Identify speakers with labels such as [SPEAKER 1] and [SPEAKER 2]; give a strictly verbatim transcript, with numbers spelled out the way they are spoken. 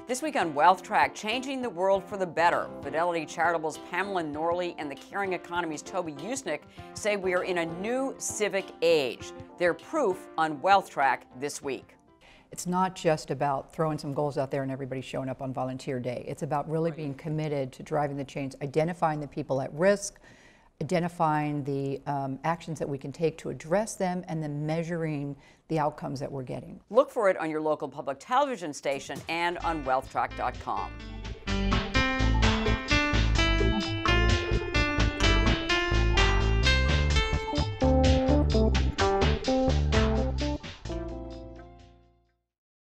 [SPEAKER 1] This week on WealthTrack, changing the world for the better. Fidelity Charitable's Pamela Norley and the Caring Economy's Toby Usnick say we are in a new civic age. They're proof on WealthTrack this week.
[SPEAKER 2] It's not just about throwing some goals out there and everybody showing up on volunteer day. It's about really being committed to driving the change, identifying the people at risk, identifying the um, actions that we can take to address them, and then measuring the outcomes that we're getting.
[SPEAKER 1] Look for it on your local public television station and on wealth track dot com.